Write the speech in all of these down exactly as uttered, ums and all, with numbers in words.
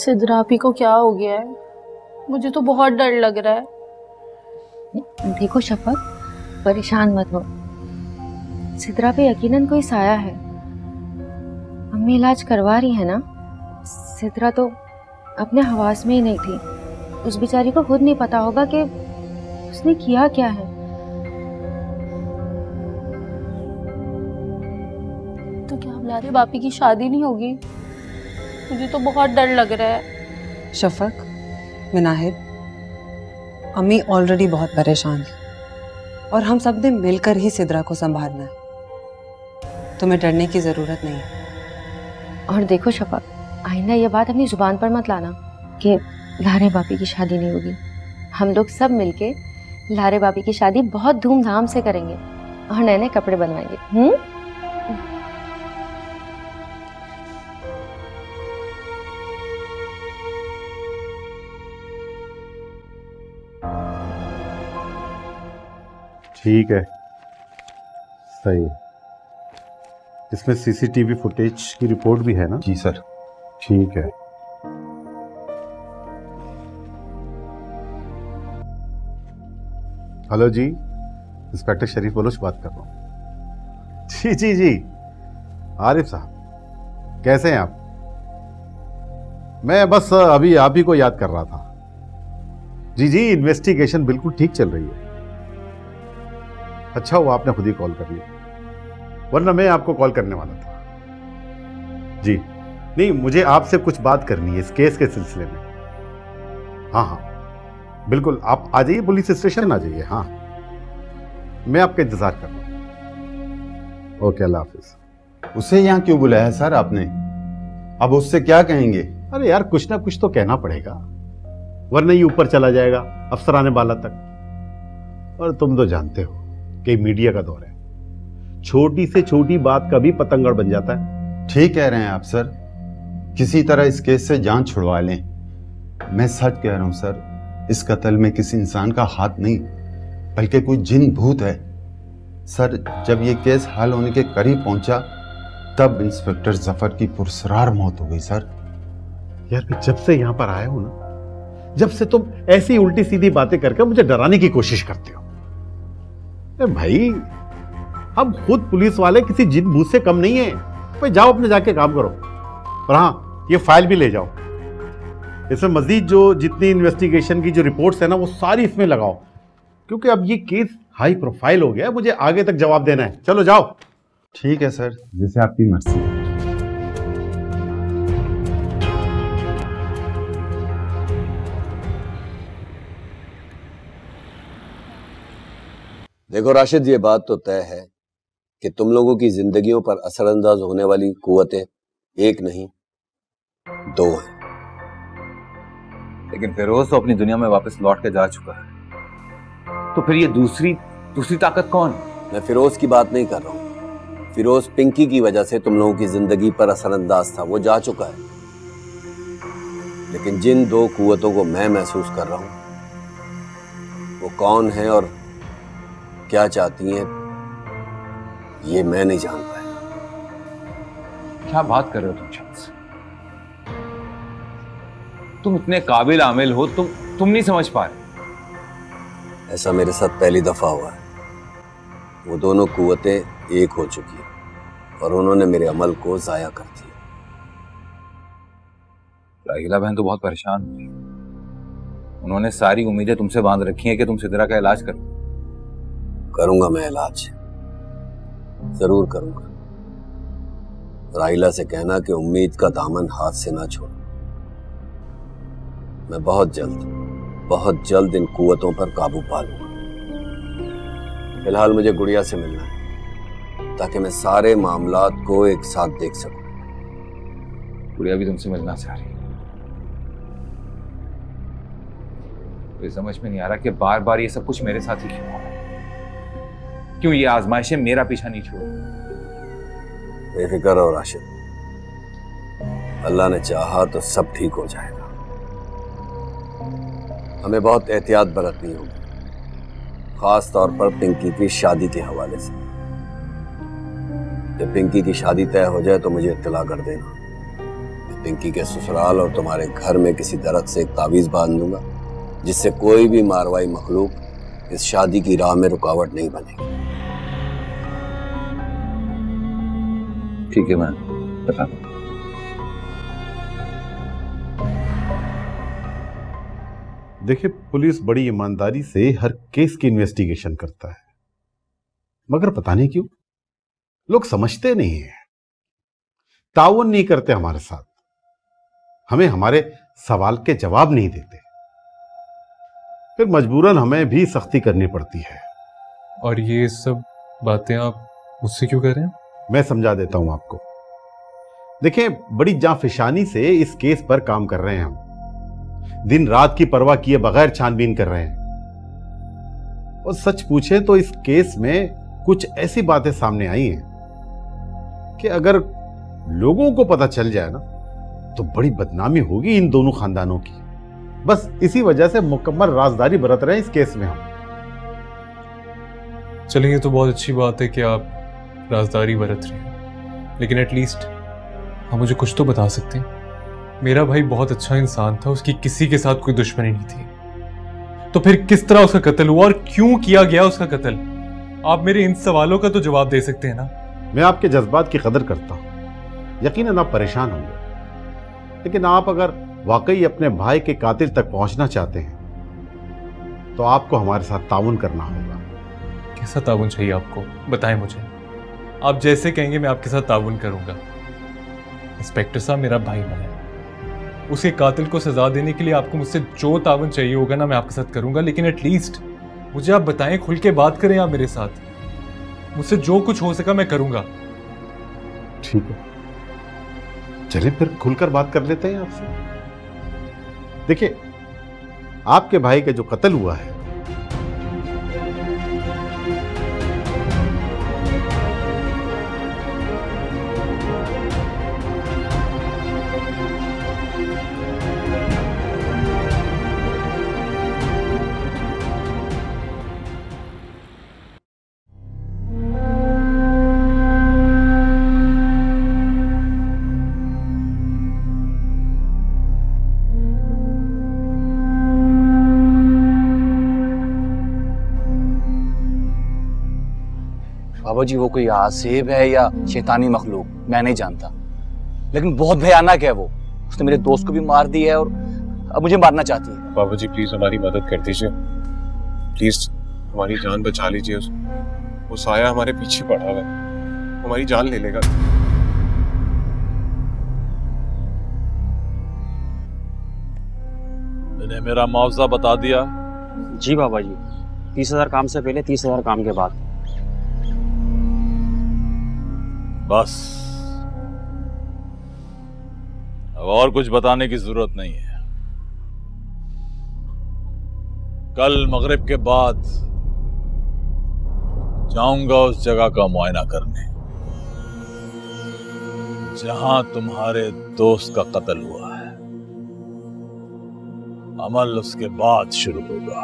सिद्धरापी को क्या हो गया है? मुझे तो बहुत डर लग रहा है। देखो शफक, परेशान मत हो। सिद्धरा पे यकीनन कोई साया है। अम्मी इलाज करवा रही है ना। सिद्धरा तो अपने हवास में ही नहीं थी। उस बेचारी को खुद नहीं पता होगा कि उसने किया क्या है। तो क्या अब लारे बापी की शादी नहीं होगी? मुझे तो बहुत डर लग रहा है। शफक, मिनाहिद, अम्मी ऑलरेडी बहुत परेशान है और हम सब ने मिलकर ही सिद्रा को संभालना है। तुम्हें डरने की जरूरत नहीं है। और देखो शफक, आइंदा ये बात अपनी जुबान पर मत लाना कि लारे बापी की शादी नहीं होगी। हम लोग सब मिलके लारे बापी की शादी बहुत धूमधाम से करेंगे और नए नए कपड़े बनवाएंगे। हम्म ठीक है, सही है। इसमें सीसीटीवी फुटेज की रिपोर्ट भी है ना? जी सर। ठीक है। हेलो जी, इंस्पेक्टर शरीफ बलोच बात कर रहा हूँ। जी जी जी, आरिफ साहब कैसे हैं आप? मैं बस अभी आप ही को याद कर रहा था। जी जी, इन्वेस्टिगेशन बिल्कुल ठीक चल रही है। अच्छा हुआ आपने खुद ही कॉल कर लिया, वरना मैं आपको कॉल करने वाला था। जी नहीं, मुझे आपसे कुछ बात करनी है इस केस के सिलसिले में। हाँ हाँ बिल्कुल, आप आ जाइए, पुलिस स्टेशन आ जाइए। हाँ, मैं आपका इंतजार कर रहा हूँ। ओके, अल्लाह हाफिज। उसे यहाँ क्यों बुलाया है सर आपने? अब उससे क्या कहेंगे? अरे यार, कुछ ना कुछ तो कहना पड़ेगा, वरना ये ऊपर चला जाएगा अफसराने वाला तक। और तुम तो जानते हो कि मीडिया का दौर है, छोटी से छोटी बात का भी पतंगड़ बन जाता है। ठीक कह रहे हैं आप सर, किसी तरह इस केस से जान छुड़वा लें। मैं सच कह रहा हूं सर, इस कत्ल में किसी इंसान का हाथ नहीं बल्कि कोई जिन भूत है। सर, जब ये केस हल होने के करीब पहुंचा तब इंस्पेक्टर जफर की पुरसरार मौत हो गई सर। यार, मैं जब से यहां पर आया हूं ना, जब से तुम ऐसी उल्टी सीधी बातें करके मुझे डराने की कोशिश करते हो। भाई, हम खुद पुलिस वाले किसी जिन भूत से कम नहीं है। भाई जाओ, अपने जाके काम करो। और हाँ, ये फाइल भी ले जाओ। इसमें मजीद जो जितनी इन्वेस्टिगेशन की जो रिपोर्ट्स है ना, वो सारी इसमें लगाओ, क्योंकि अब ये केस हाई प्रोफाइल हो गया है, मुझे आगे तक जवाब देना है। चलो जाओ। ठीक है सर, जैसे आपकी मर्जी। देखो राशिद, ये बात तो तय है कि तुम लोगों की जिंदगियों पर असरअंदाज होने वाली कुव्वतें एक नहीं दो हैं। लेकिन फिरोज तो अपनी दुनिया में वापस लौट के जा चुका है, तो फिर ये दूसरी दूसरी ताकत कौन? मैं फिरोज की बात नहीं कर रहा हूं। फिरोज पिंकी की वजह से तुम लोगों की जिंदगी पर असरअंदाज था, वो जा चुका है। लेकिन जिन दो कुव्वतों को मैं महसूस कर रहा हूं, वो कौन है और क्या चाहती हैं, ये मैं नहीं जान पाया। क्या बात कर रहे हो तुम शख्स? तुम इतने काबिल आमिल हो, तुम तुम नहीं समझ पा रहे। ऐसा मेरे साथ पहली दफा हुआ है। वो दोनों कुव्वतें एक हो चुकी हैं और उन्होंने मेरे अमल को जाया कर दिया। राहिला बहन तो बहुत परेशान हुई। उन्होंने सारी उम्मीदें तुमसे बांध रखी हैं कि तुम सिद्रा का इलाज करो। करूंगा मैं इलाज, जरूर करूंगा। राहिला से कहना कि उम्मीद का दामन हाथ से ना छोड़ो। मैं बहुत जल्द बहुत जल्द इन कुव्वतों पर काबू पा लूंगा। फिलहाल मुझे गुड़िया से मिलना है ताकि मैं सारे मामलात को एक साथ देख सकूं। गुड़िया भी तुमसे मिलना चाह रही है। तो समझ में नहीं आ रहा कि बार बार ये सब कुछ मेरे साथ ही क्यों हो रहा है? क्यों ये आजमाइशें मेरा पीछा नहीं छोड़? बेफिक्र रहो राशिद, अल्लाह ने चाहा तो सब ठीक हो जाएगा। हमें बहुत एहतियात बरतनी होगी, खास तौर पर पिंकी की शादी के हवाले से। जब पिंकी की शादी तय हो जाए तो मुझे इत्तला कर देना। मैं पिंकी के ससुराल और तुम्हारे घर में किसी दरख्त से एक तावीज बांध दूंगा, जिससे कोई भी मारवाई मखलूक इस शादी की राह में रुकावट नहीं बनेगी। ठीक है, मैं बता। देखिए, पुलिस बड़ी ईमानदारी से हर केस की इन्वेस्टिगेशन करता है, मगर पता नहीं क्यों लोग समझते नहीं है, ताउन नहीं करते हमारे साथ, हमें हमारे सवाल के जवाब नहीं देते, फिर मजबूरन हमें भी सख्ती करनी पड़ती है। और ये सब बातें आप मुझसे क्यों कर रहे हैं? मैं समझा देता हूं आपको। देखिए, बड़ी जांफिशानी से इस केस पर काम कर रहे हैं हम, दिन रात की परवाह किए बगैर छानबीन कर रहे हैं। और सच पूछे तो इस केस में कुछ ऐसी बातें सामने आई हैं कि अगर लोगों को पता चल जाए ना तो बड़ी बदनामी होगी इन दोनों खानदानों की। बस इसी वजह से मुकम्मल राजदारी बरत रहे हैं इस केस में हम। चलिए, ये तो बहुत अच्छी बात है कि आप राजदारी बरत रहे हैं, लेकिन एटलीस्ट आप मुझे कुछ तो बता सकते हैं। मेरा भाई बहुत अच्छा इंसान था, उसकी किसी के साथ कोई दुश्मनी नहीं थी, तो फिर किस तरह उसका कत्ल हुआ और क्यों किया गया उसका कत्ल? आप मेरे इन सवालों का तो जवाब दे सकते हैं ना? मैं आपके जज्बात की कदर करता हूं, यकीनन आप परेशान होंगे, लेकिन आप अगर वाकई अपने भाई के कातिल तक पहुंचना चाहते हैं तो आपको हमारे साथ ताउन करना होगा। कैसा ताउन चाहिए आपको, बताएं मुझे। आप जैसे कहेंगे मैं आपके साथ ताउन करूंगा। इंस्पेक्टर साहब, मेरा भाई है, उसके कातिल को सजा देने के लिए आपको मुझसे जो ताउन चाहिए होगा ना मैं आपके साथ करूंगा, लेकिन एटलीस्ट मुझे आप बताएं, खुल के बात करें आप मेरे साथ। मुझसे जो कुछ हो सका मैं करूंगा। ठीक है, चलिए फिर खुलकर बात कर लेते हैं आपसे। देखिए, आपके भाई का जो कत्ल हुआ है बाबा जी, वो कोई आसेब है या शैतानी मखलूक मैं नहीं जानता, लेकिन बहुत भयानक है वो। उसने मेरे दोस्त को भी मार दिया है और अब मुझे मारना चाहती है। बाबा जी प्लीज हमारी मदद कर दीजिए, प्लीज हमारी जान बचा लीजिए। वो साया हमारे पीछे पड़ा हुआ है, हमारी जान ले लेगा। मैंने मेरा मुआवजा बता दिया? जी बाबा जी, तीस हजार काम से पहले, तीस हजार काम के बाद। बस, अब और कुछ बताने की जरूरत नहीं है। कल मगरिब के बाद जाऊंगा उस जगह का मुआयना करने जहां तुम्हारे दोस्त का कत्ल हुआ है। अमल उसके बाद शुरू होगा।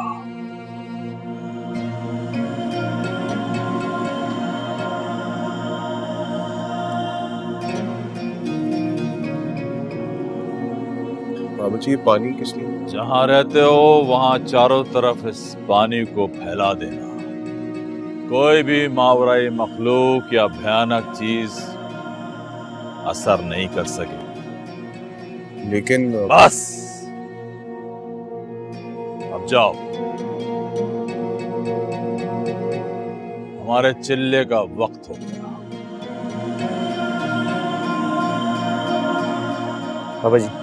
बाबा जी, ये पानी किस लिए? जहां रहते हो वहां चारों तरफ इस पानी को फैला देना। कोई भी मावराई मखलूक या भयानक चीज असर नहीं कर सके। लेकिन बस, अब जाओ, हमारे चिल्ले का वक्त हो गया। बाबा जी,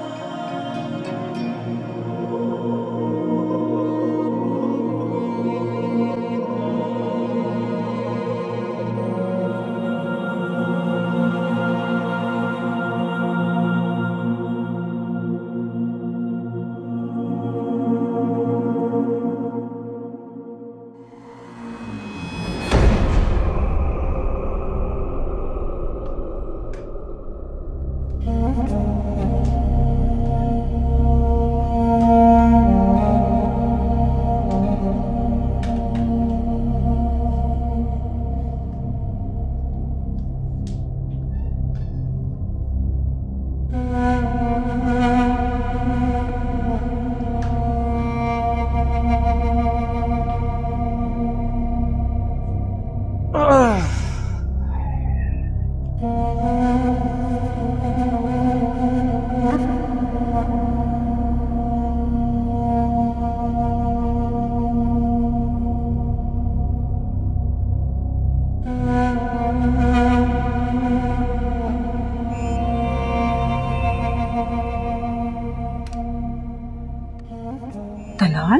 तलाल,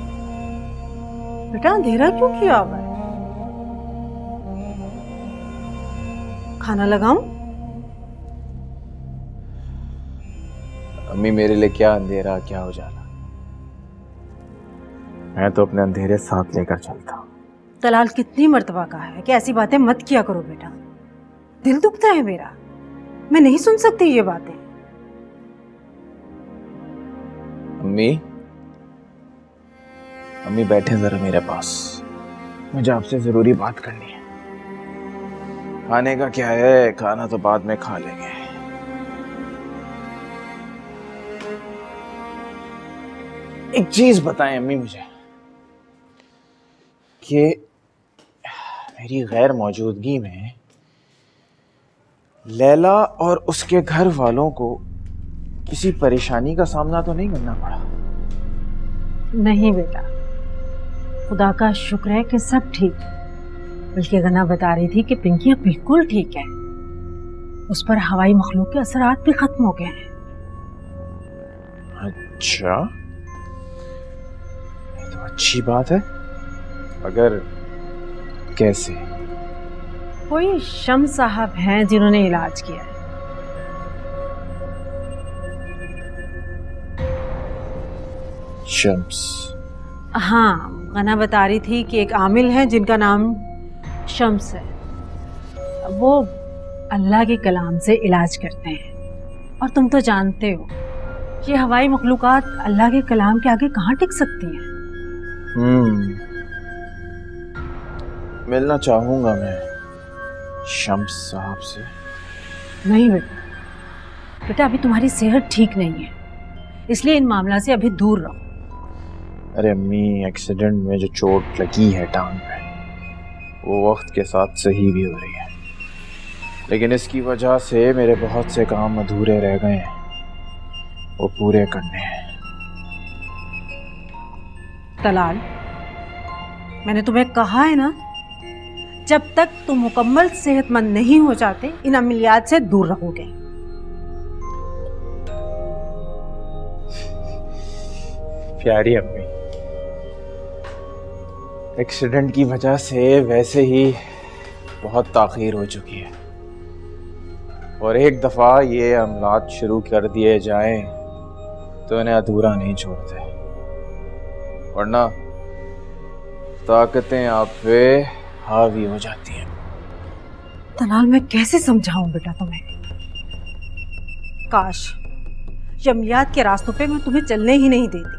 बेटा अंधेरा क्यों किया हुआ है? खाना लगाऊं? अम्मी मेरे लिए क्या अंधेरा क्या उजाला, मैं तो अपने अंधेरे साथ लेकर चलता हूँ। तलाल कितनी मर्तबा कहा है कि ऐसी बातें मत किया करो बेटा, दिल दुखता है मेरा, मैं नहीं सुन सकती ये बातें। अम्मी अम्मी बैठे जरा मेरे पास, मुझे आपसे जरूरी बात करनी है। खाने का क्या है, खाना तो बाद में खा लेंगे। एक चीज बताएं अम्मी मुझे कि मेरी गैर मौजूदगी में लैला और उसके घर वालों को किसी परेशानी का सामना तो नहीं करना पड़ा? नहीं बेटा, खुदा का शुक्र है कि सब ठीक। बल्कि गना बता रही थी कि पिंकी अब बिल्कुल ठीक है, उस पर हवाई मखलूक के असरात भी खत्म हो गए हैं। अच्छा, ये तो अच्छी बात है। अगर कैसे? कोई शम साहब हैं जिन्होंने इलाज किया है। शम्स? हाँ, गना बता रही थी कि एक आमिल है जिनका नाम शम्स है, वो अल्लाह के कलाम से इलाज करते हैं। और तुम तो जानते हो कि हवाई मखलूकात अल्लाह के कलाम के आगे कहाँ टिक सकती हैं। हम्म, मिलना चाहूंगा मैं शम्स साहब से। नहीं बेटा, बेटा अभी तुम्हारी सेहत ठीक नहीं है, इसलिए इन मामला से अभी दूर रहो। अरे अम्मी, एक्सीडेंट में जो चोट लगी है टांग पे, वो वक्त के साथ सही भी हो रही है, लेकिन इसकी वजह से मेरे बहुत से काम अधूरे रह गए हैं, वो पूरे करने हैं। तलाल, मैंने तुम्हें कहा है ना, जब तक तुम मुकम्मल सेहतमंद नहीं हो जाते इन अमलियात से दूर रहोगे। प्यारी अम्मी, एक्सीडेंट की वजह से वैसे ही बहुत ताख़ीर हो चुकी है, और एक दफ़ा ये अमलात शुरू कर दिए जाएं तो इन्हें अधूरा नहीं छोड़ते, वरना ताकतें आप पे हावी हो जाती हैं। तलाल, मैं कैसे समझाऊं बेटा तुम्हें? काश जमलियात के रास्तों पे मैं तुम्हें चलने ही नहीं देती।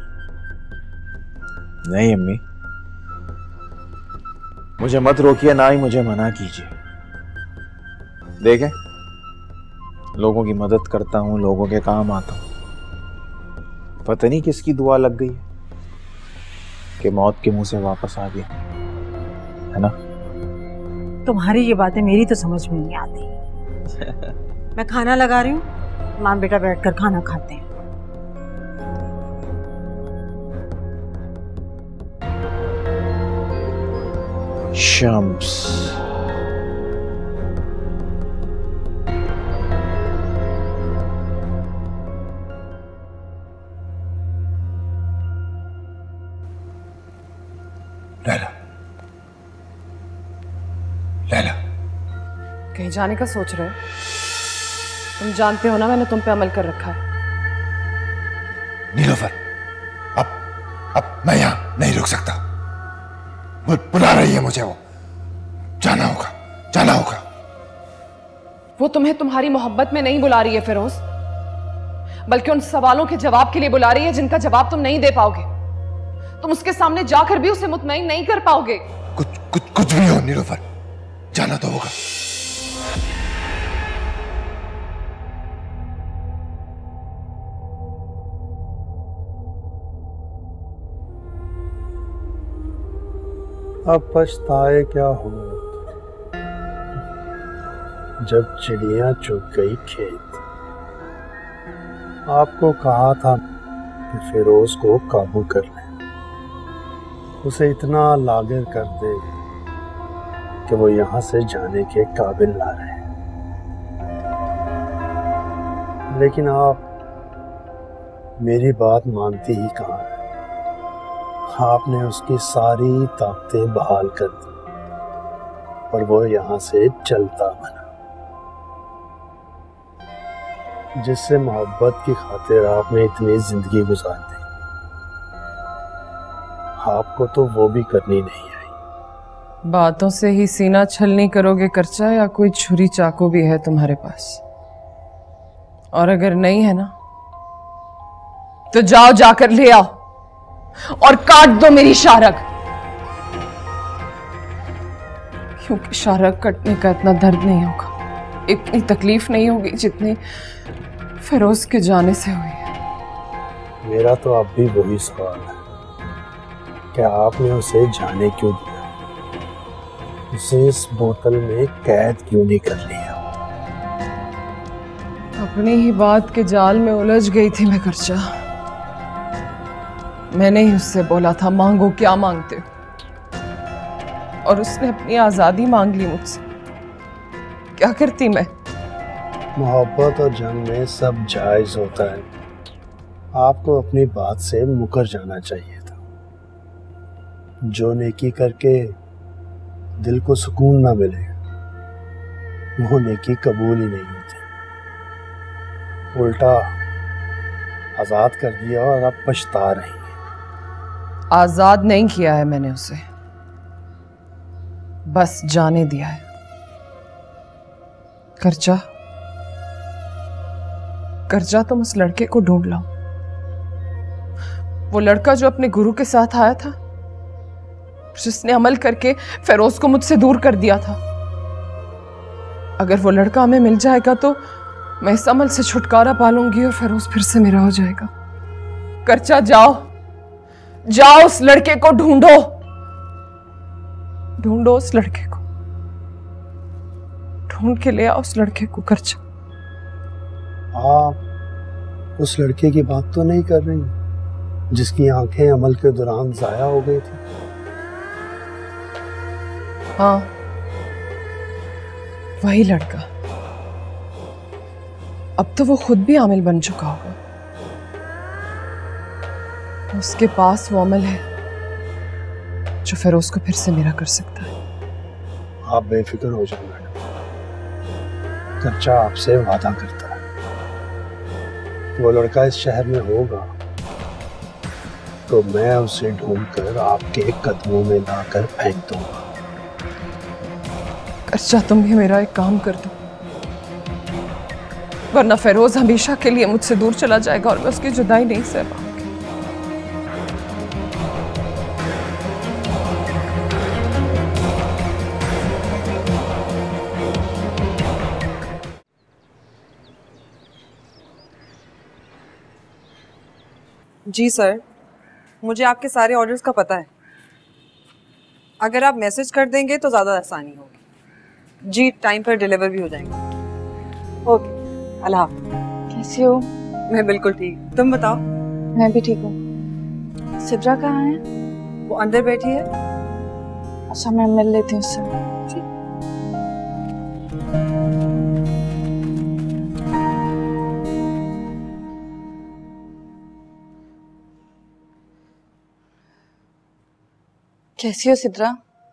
नहीं अम्मी, मुझे मत रोकिए, ना ही मुझे मना कीजिए। देखें, लोगों की मदद करता हूँ, लोगों के काम आता हूँ, पता नहीं किसकी दुआ लग गई है कि मौत के मुंह से वापस आ गया, है ना? तुम्हारी ये बातें मेरी तो समझ में नहीं आती। मैं खाना लगा रही हूँ, माँ बेटा बैठकर खाना खाते हैं। शम्स, लैला, लैला, कहीं जाने का सोच रहे हो? तुम जानते हो ना मैंने तुम पे अमल कर रखा है। नीलोफर, अब अब मैं यहाँ नहीं रुक सकता, बुला रही है मुझे, वो जाना होगा, जाना होगा। वो तुम्हें तुम्हारी मोहब्बत में नहीं बुला रही है फिरोज, बल्कि उन सवालों के जवाब के लिए बुला रही है जिनका जवाब तुम नहीं दे पाओगे। तुम उसके सामने जाकर भी उसे मुतमईन नहीं कर पाओगे। कुछ कुछ कुछ भी हो नीलोफर, जाना तो होगा। अब पछताए क्या हो, जब चिड़िया चुग गई खेत। आपको कहा था कि फिरोज को काबू कर ले, उसे इतना लागिर कर दे कि वो यहां से जाने के काबिल ना रहे। लेकिन आप मेरी बात मानती ही कहाँ है। आपने उसकी सारी ताकतें बहाल कर दी और वो यहाँ से चलता बना। जिससे मोहब्बत की खातिर आपने इतनी जिंदगी गुजार दी, आपको तो वो भी करनी नहीं आई। बातों से ही सीना छलनी करोगे कर्चा, या कोई छुरी चाकू भी है तुम्हारे पास? और अगर नहीं है ना, तो जाओ जाकर ले आओ और काट दो मेरी शारग, क्योंकि शारग कटने का इतना दर्द नहीं होगा, इतनी तकलीफ नहीं होगी जितनी फिरोज के जाने से हुई है। मेरा तो अब भी वही सवाल है कि आपने उसे जाने क्यों दिया, उसे इस बोतल में कैद क्यों नहीं कर लिया? अपनी ही बात के जाल में उलझ गई थी मैं कर्चा। मैंने ही उससे बोला था मांगो क्या मांगते हो, और उसने अपनी आजादी मांग ली मुझसे। क्या करती मैं? मोहब्बत और जंग में सब जायज होता है, आपको अपनी बात से मुकर जाना चाहिए था। जो नेकी करके दिल को सुकून ना मिले, वो नेकी कबूल ही नहीं होती। उल्टा आजाद कर दिया और अब पछता रही हैं। आजाद नहीं किया है मैंने उसे, बस जाने दिया है। कर्जा कर्जा तुम उस लड़के को ढूंढ लाओ, वो लड़का जो अपने गुरु के साथ आया था, जिसने अमल करके फिरोज को मुझसे दूर कर दिया था। अगर वो लड़का हमें मिल जाएगा तो मैं इस अमल से छुटकारा पालूंगी और फिरोज फिर से मेरा हो जाएगा। कर्चा जाओ जाओ, उस लड़के को ढूंढो, ढूंढो उस लड़के को, ढूंढ के ले आओ उस लड़के को। कर्चा, आप उस लड़के की बात तो नहीं कर रही जिसकी आंखें अमल के दौरान जाया हो गई थी? हाँ, वही लड़का। अब तो वो खुद भी आमिल बन चुका होगा। उसके पास वो अमल है जो फिरोज को फिर से मेरा कर सकता है। आप बेफिक्र हो जाओ मैडम, कर्चा आपसे वादा करता है वो लड़का इस शहर में होगा तो मैं उसे ढूंढकर आपके कदमों में लाकर फेंक दूंगा। कर्चा, तुम भी मेरा एक काम कर दो, वरना फिरोज हमेशा के लिए मुझसे दूर चला जाएगा और मैं उसकी जुदाई नहीं सह पाऊंगी। जी सर, मुझे आपके सारे ऑर्डर्स का पता है। अगर आप मैसेज कर देंगे तो ज़्यादा आसानी होगी। जी, टाइम पर डिलीवर भी हो जाएंगे। ओके, अल्लाह हाफ़िज़। कैसी हो? मैं बिल्कुल ठीक, तुम बताओ? मैं भी ठीक हूँ। सिद्रा कहाँ है? वो अंदर बैठी है। अच्छा, मैं मिल लेती हूँ उससे। कैसी हो सिद्रा?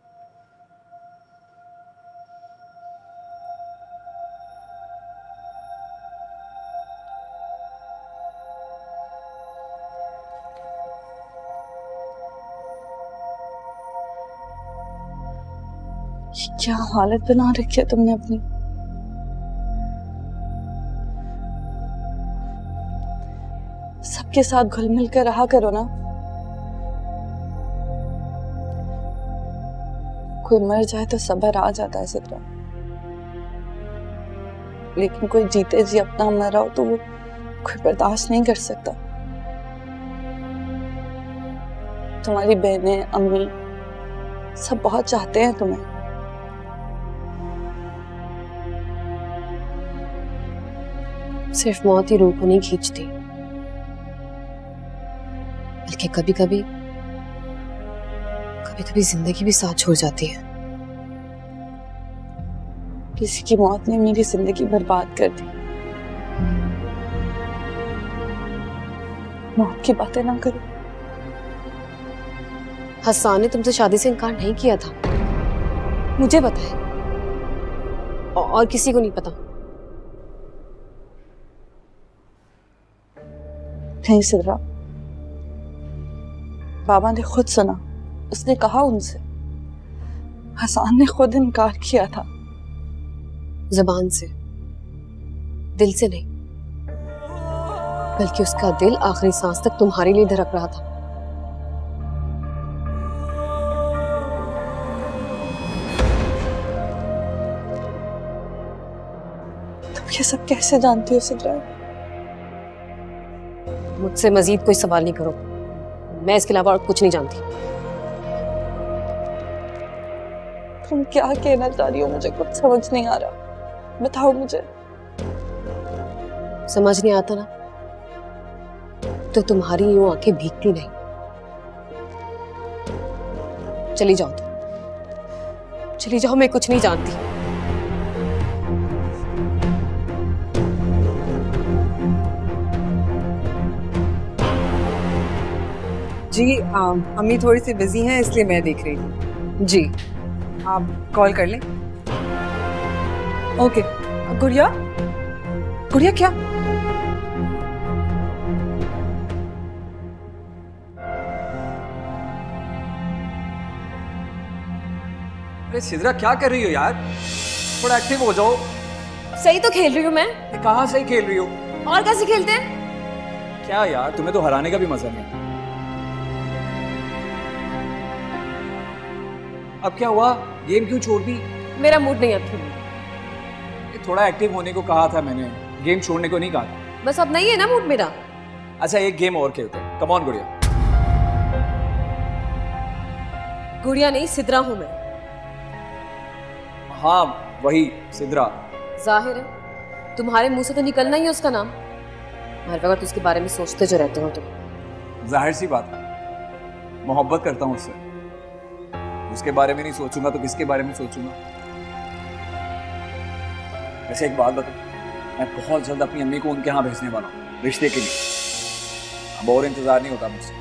क्या हालत बना रखी है तुमने अपनी। सबके साथ घुल मिल कर रहा करो ना। कोई मर जाए तो सब्र आ जाता है सिद्रा, लेकिन कोई जीते जी अपना मरा हो तो वो कोई बर्दाश्त नहीं कर सकता। तुम्हारी बहनें, अम्मी सब बहुत चाहते हैं तुम्हें। सिर्फ मौत ही रूह को नहीं खींचती, बल्कि कभी कभी कभी कभी जिंदगी भी साथ छोड़ जाती है। किसी की मौत ने मेरी जिंदगी बर्बाद कर दी। मौत की बातें ना करो। हसन ने तुमसे शादी से इनकार नहीं किया था, मुझे पता है, और किसी को नहीं पता। नहीं सिद्रा, बाबा ने खुद सुना, उसने कहा उनसे, हसन ने खुद इनकार किया था। जुबान से, दिल से नहीं, बल्कि उसका दिल आखिरी सांस तक तुम्हारे लिए धड़क रहा था। तुम ये सब कैसे जानती हो सिद्रा? मुझसे मजीद कोई सवाल नहीं करो, मैं इसके अलावा और कुछ नहीं जानती। तुम क्या कहना चाह रही हो? मुझे कुछ समझ नहीं आ रहा, बताओ मुझे। समझ नहीं आता ना, तो तुम्हारी यूं आंखें भीगती नहीं। चली जाओ तुम, चली जाओ, मैं कुछ नहीं जानती। जी आ, अम्मी थोड़ी सी बिजी हैं, इसलिए मैं देख रही थी। जी आप कॉल कर लें। ओके। गुड़िया, गुड़िया क्या? अरे सिद्रा क्या कर रही हो यार? थोड़ा एक्टिव हो जाओ। सही तो खेल रही हूँ मैं। कहाँ सही खेल रही हो? और कैसे खेलते हैं? क्या यार, तुम्हें तो हराने का भी मजा नहीं। अब क्या हुआ? गेम क्यों छोड़ दी? मेरा मूड नहीं अब खेलने। थोड़ा एक्टिव होने को कहा था मैंने, गेम छोड़ने को नहीं कहा था। बस अब नहीं है ना मूड मेरा। अच्छा एक गेम और खेलते हैं, कम ऑन गुड़िया। गुड़िया नहीं, सिद्रा हूं मैं। हाँ वही सिद्रा। जाहिर है तुम्हारे मुंह से तो निकलना ही है उसका नाम। हर वक्त उसके बारे में सोचते जो रहते हो तुम। जाहिर सी बात है, मोहब्बत करता हूँ उससे। उसके बारे में नहीं सोचूंगा तो किसके बारे में सोचूंगा? वैसे एक बात बता, मैं बहुत जल्द अपनी अम्मी को उनके यहाँ भेजने वाला हूँ रिश्ते के लिए। अब और इंतजार नहीं होता मुझसे।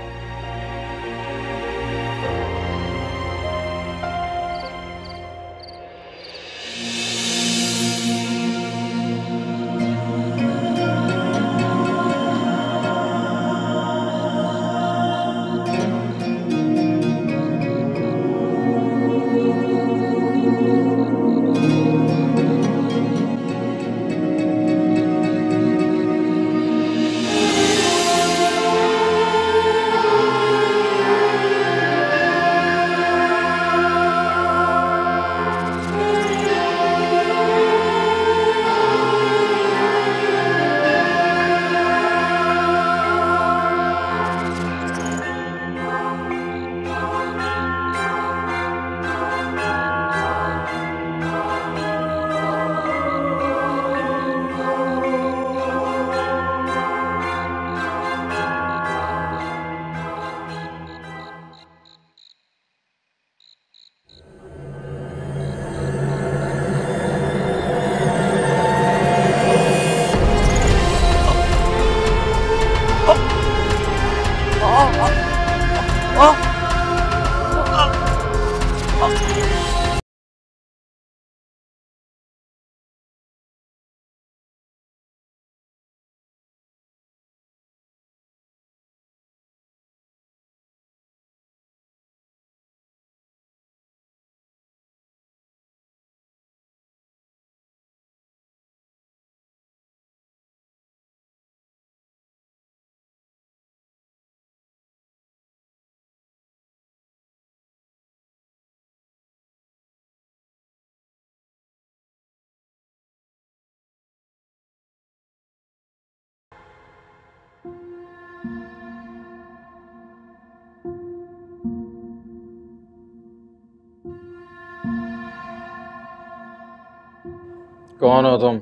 कौन हो तुम?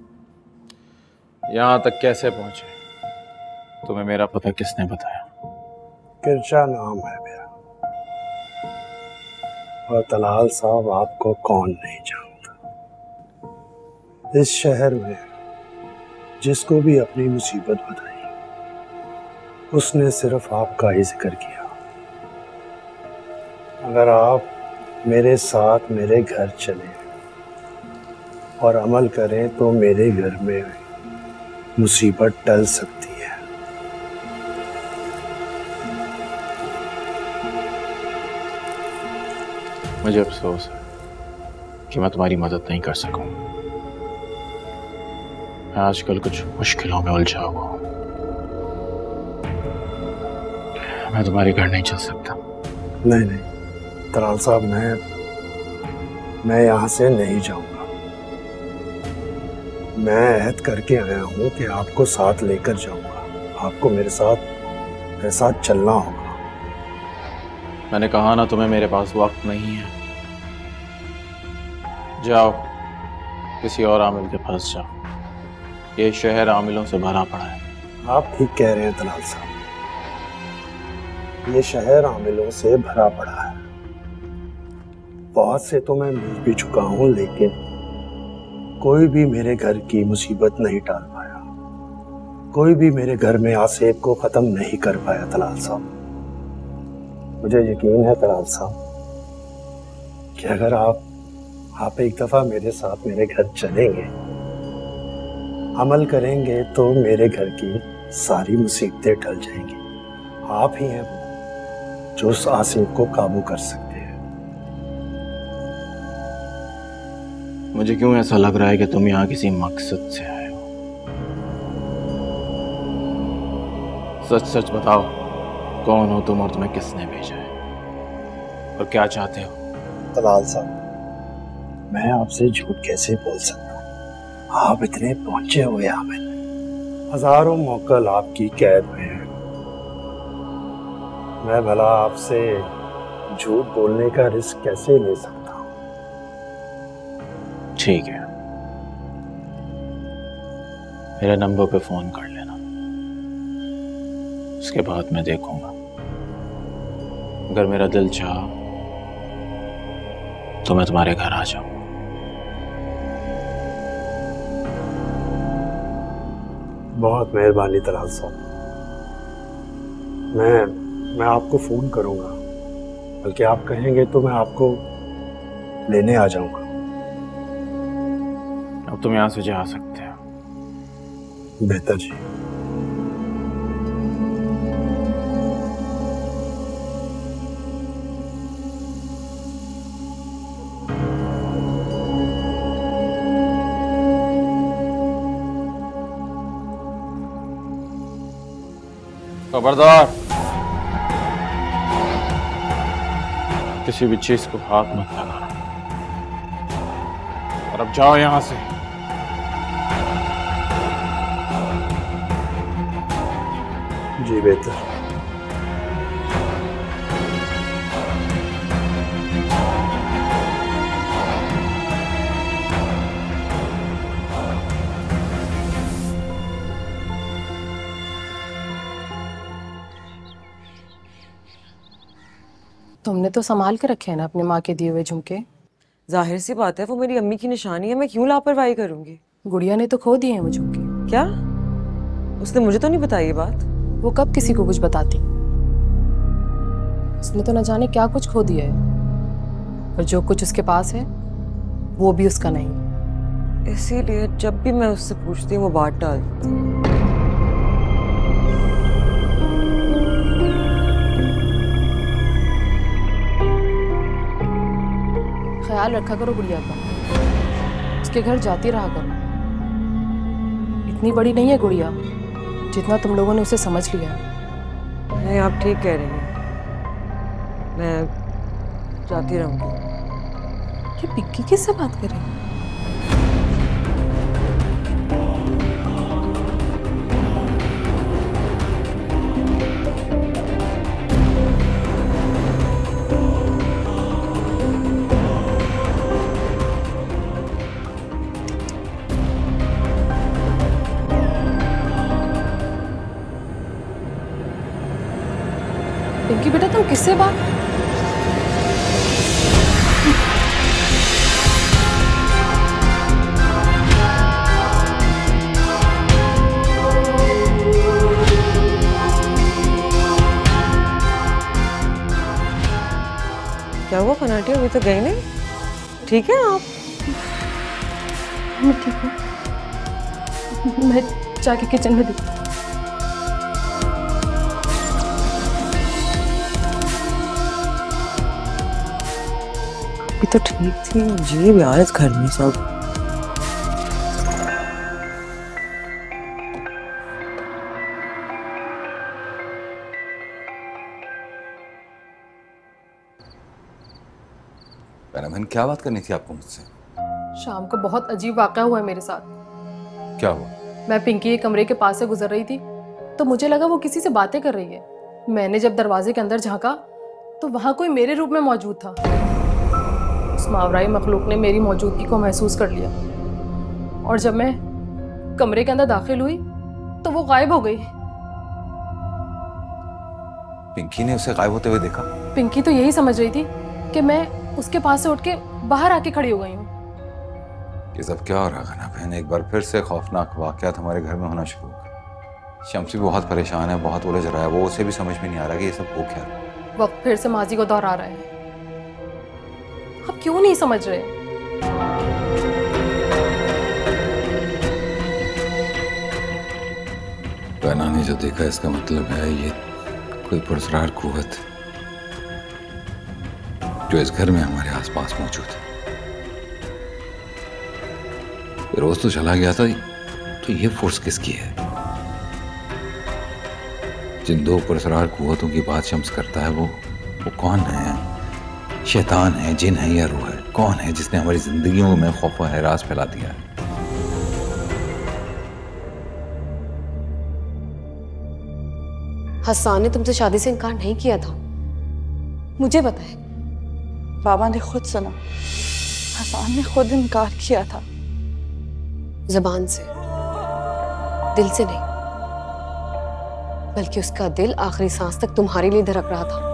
यहाँ तक कैसे पहुंचे? तुम्हें मेरा पता किसने बताया? किरचा नाम है मेरा। और तलाल साहब आपको कौन नहीं जानता। इस शहर में जिसको भी अपनी मुसीबत बताई उसने सिर्फ आपका ही जिक्र किया। अगर आप मेरे साथ मेरे घर चले और अमल करें तो मेरे घर में मुसीबत टल सकती है। मुझे अफसोस है कि मैं तुम्हारी मदद नहीं कर सकूं। मैं आजकल कुछ मुश्किलों में उलझा हुआ हूं। मैं तुम्हारे घर नहीं चल सकता। नहीं नहीं तलाल साहब, मैं मैं यहाँ से नहीं जाऊंगा। मैं अहद करके आया हूँ कि आपको साथ लेकर जाऊंगा। आपको मेरे साथ मेरे साथ चलना होगा। मैंने कहा ना तुम्हें मेरे पास वक्त नहीं है। जाओ किसी और आमिल के पास जाओ। ये शहर आमिलों से भरा पड़ा है। आप ठीक कह रहे हैं तलाल साहब, ये शहर आमिलों से भरा पड़ा है। बहुत से तो मैं मिल भी चुका हूँ, लेकिन कोई भी मेरे घर की मुसीबत नहीं टाल पाया। कोई भी मेरे घर में आसेब को खत्म नहीं कर पाया तलाल साहब। मुझे यकीन है तलाल साहब कि अगर आप आप एक दफा मेरे साथ मेरे घर चलेंगे, अमल करेंगे, तो मेरे घर की सारी मुसीबतें टल जाएंगी। आप ही हैं वो जो उस आसिफ को काबू कर सकते हैं। मुझे क्यों ऐसा लग रहा है कि तुम यहाँ किसी मकसद से आए हो। सच सच बताओ, कौन हो तुम और तुम्हें किसने भेजा है और क्या चाहते हो? तलाल साहब, मैं आपसे झूठ कैसे बोल सकता हूँ? आप इतने पहुंचे हुए आमिल, हजारों मोक्कल आपकी कैद में हैं। मैं भला आपसे झूठ बोलने का रिस्क कैसे ले सकता हूँ? ठीक है, मेरे नंबर पे फोन कर लेना, उसके बाद मैं देखूंगा। अगर मेरा दिल चाहा तो मैं तुम्हारे घर आ जाऊं। बहुत मेहरबानी तलाल साहब। मैं मैं आपको फोन करूंगा, बल्कि आप कहेंगे तो मैं आपको लेने आ जाऊंगा। अब तुम यहां से जा सकते हो। बेहतर जी। खबरदार, किसी भी चीज को हाथ मत लगाना। और अब जाओ यहां से। जी बेहतर। तुमने तो संभाल के रखे हैं ना अपने माँ के दिए हुए झुमके। जाहिर सी बात है, वो मेरी अम्मी की निशानी है, मैं क्यों लापरवाही करूंगी? गुड़िया ने तो खो दिए हैं वो झुमके। क्या? उसने मुझे तो नहीं बताई ये बात। वो कब किसी को कुछ बताती? उसने तो न जाने क्या कुछ खो दिया है, और जो कुछ उसके पास है वो भी उसका नहीं। इसीलिए जब भी मैं उससे पूछती हूँ वो बात टालती है। ख्याल रखा करो गुड़िया का, उसके घर जाती रहा करो। इतनी बड़ी नहीं है गुड़िया जितना तुम लोगों ने उसे समझ लिया। नहीं, आप ठीक कह रही हैं, मैं जाती रहूंगी। ये पिक्की किससे बात कर रही है? पिंकी बेटा, तुम किससे बात? क्या हुआ फनाटी, अभी तो गई नहीं? ठीक है आप? मैं ठीक हूँ, मैं जाके किचन में देखती हूँ। अभी तो ठीक थी, अजीब यार इस घर में सब। बहन, क्या बात करनी थी आपको मुझसे? शाम को बहुत अजीब वाक़या हुआ है मेरे साथ। क्या हुआ? मैं पिंकी के कमरे के पास से गुजर रही थी तो मुझे लगा वो किसी से बातें कर रही है। मैंने जब दरवाजे के अंदर झांका तो वहां कोई मेरे रूप में मौजूद था। उस मावराई मखलूक ने मेरी मौजूदगी को महसूस कर लिया और जब मैं कमरे के अंदर दाखिल हुई तो वो गायब हो गई। पिंकी ने उसे गायब होते हुए देखा? पिंकी तो यही समझ रही थी कि मैं उसके पास से उठ के बाहर आके खड़ी हो गई हूँ। ये सब क्या हो रहा है ना बहन? एक बार फिर से खौफनाक वाकयात हमारे घर में होना शुरू हो गए। शम्सी बहुत परेशान है, बहुत उलझ रहा है, वो उसे भी समझ में नहीं आ रहा कि ये सब हो क्या रहा है। वक्त फिर से माजी को दोहरा रहा है। आप क्यों नहीं समझ रहे? बहना ने जो देखा इसका मतलब है ये कोई पुरस्कार कुव्वत जो इस घर में हमारे आसपास मौजूद है। रोज तो चला गया था, तो ये फोर्स किसकी है? जिन दो पुरस्कार कुव्वतों की बात शम्स करता है वो वो कौन है? शैतान है, जिन है या रूह है? कौन है जिसने हमारी जिंदगियों में खौफ और हरास फैला दिया है? हसन ने तुमसे शादी से इनकार नहीं किया था, मुझे बताए। बाबा ने खुद सुना, हसन ने खुद इनकार किया था। जबान से, दिल से नहीं, बल्कि उसका दिल आखिरी सांस तक तुम्हारे लिए धड़क रहा था।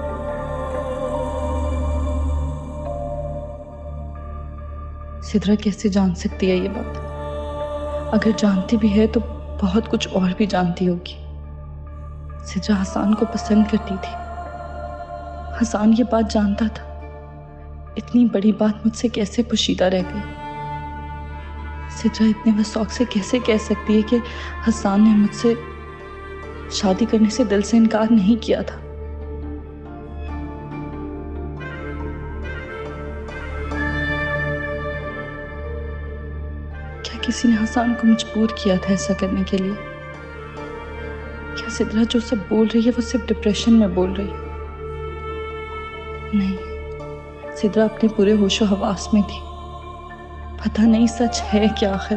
सिद्रा कैसे जान सकती है ये बात? अगर जानती भी है तो बहुत कुछ और भी जानती होगी। सिद्रा हसन को पसंद करती थी, हसन ये बात जानता था। इतनी बड़ी बात मुझसे कैसे पोशीदा रह गई? सिद्रा इतने वसौक से कैसे कह सकती है कि हसन ने मुझसे शादी करने से दिल से इनकार नहीं किया था? क्या किसी ने हसन को मजबूर किया था ऐसा करने के लिए? क्या सिद्रा जो सब बोल रही है वो सिर्फ डिप्रेशन में बोल रही है? नहीं, सिद्रा अपने पूरे होशो हवास में थी। पता नहीं सच है क्या आखिर।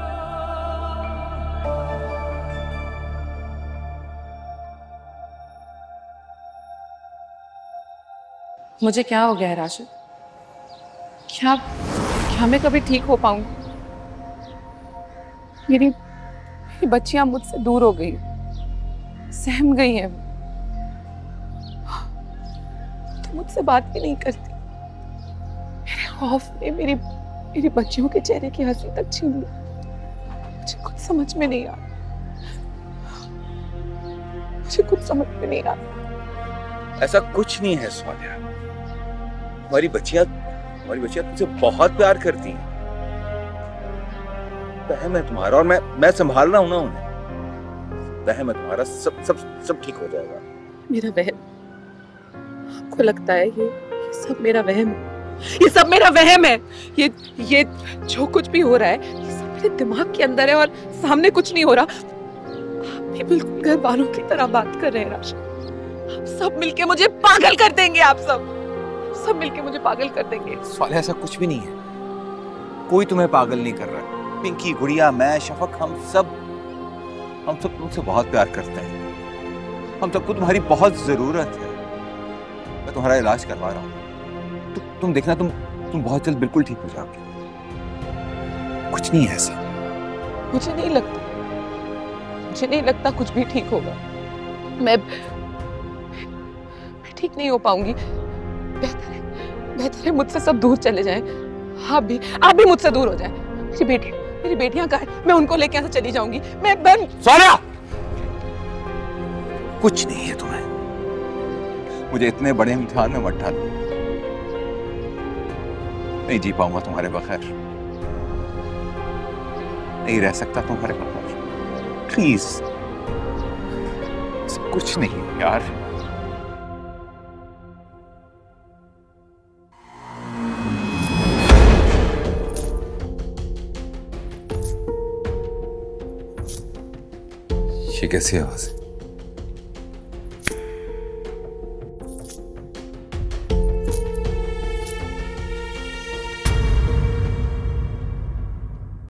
मुझे क्या हो गया है राशिद? क्या क्या मैं कभी ठीक हो पाऊंगी? मेरी मेरी बच्चियां मुझसे दूर हो गई, सहम गई हैं, तो मुझसे बात भी नहीं करती। मेरे खौफ ने मेरी मेरी बच्चियों के चेहरे की हंसी तक छीन ली। मुझे कुछ समझ में नहीं आ रहा, मुझे कुछ समझ में नहीं आ रहा। ऐसा कुछ नहीं है स्वालिया, हमारी बच्चियां हमारी बच्चियां तुझसे बहुत प्यार करती हैं। वहम है तुम्हारा और मैं मैं संभाल रहा हूं ना उन्हें। वहम है तुम्हारा, सब सब सब ठीक हो जाएगा। मेरा वहम? आपको लगता है ये ये सब मेरा वहम है? ये सब मेरा वहम है? ये ये जो कुछ भी हो रहा है ये सब मेरे दिमाग के अंदर है और सामने कुछ नहीं हो रहा। आप भी बिल्कुल घर वालों की तरह बात कर रहे हैं राशिद। आप सब मिलके मुझे पागल कर देंगे। आप सब सब मिलके मुझे पागल कर देंगे। स्वालिया ऐसा कुछ भी नहीं है, कोई तुम्हें पागल नहीं कर रहा। पिंकी, गुड़िया, मैं, शफक, हम सब हम सब तुमसे बहुत प्यार करते हैं। हम सबको तुम्हारी बहुत जरूरत है। मैं तुम्हारा इलाज करवा रहा हूँ, तु, तुम देखना, तुम तुम बहुत जल्द बिल्कुल ठीक हो जाओगे। कुछ नहीं है ऐसा। मुझे नहीं लगता मुझे नहीं लगता कुछ भी ठीक होगा। मैं मैं ठीक नहीं हो पाऊंगी। बेहतर है बेहतर है मुझसे सब दूर चले जाएं। आप भी आप भी मुझसे दूर हो जाएं। मेरी बेटी मेरी बेटियां कहाँ हैं? मैं उनको लेके यहाँ से चली जाऊंगी। मैं बन स्वालिया, कुछ नहीं है तुम्हें। मुझे इतने बड़े इम्तिहान में मत डालो। नहीं जी पाऊंगा तुम्हारे बगैर, नहीं रह सकता तुम्हारे बगैर, प्लीज। कुछ नहीं यार। ये कैसी आवाज है?